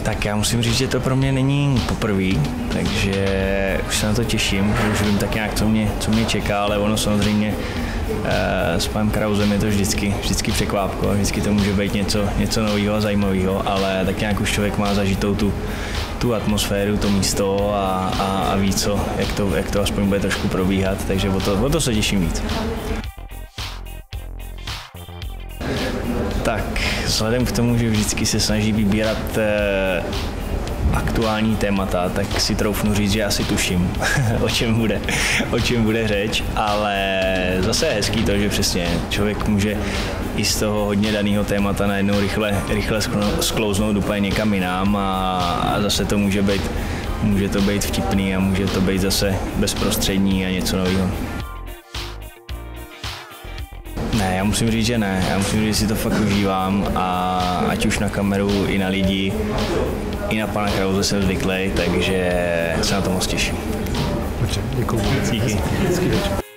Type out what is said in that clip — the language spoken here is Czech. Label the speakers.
Speaker 1: Tak já musím říct, že to pro mě není poprvé, takže už se na to těším, už vím tak nějak, co mě čeká, ale ono samozřejmě s panem Krausem je to vždycky překvápko, vždycky to může být něco nového a zajímavého, ale tak nějak už člověk má zažitou tu atmosféru, to místo a ví jak to aspoň bude trošku probíhat, takže o to se těším víc. Tak, vzhledem k tomu, že vždycky se snaží vybírat aktuální témata, tak si troufnu říct, že asi tuším, o čem bude řeč, ale zase je hezký to, že přesně člověk může i z toho hodně daného témata najednou rychle sklouznout úplně někam jinam a zase to může to být vtipný a může to být zase bezprostřední a něco nového. Ne, já musím říct, že ne. Já musím říct, že si to fakt užívám a ať už na kameru, i na lidi, i na pana Krause jsem zvyklý, takže se na to moc těším.
Speaker 2: Dobře, děkuju.
Speaker 1: Díky.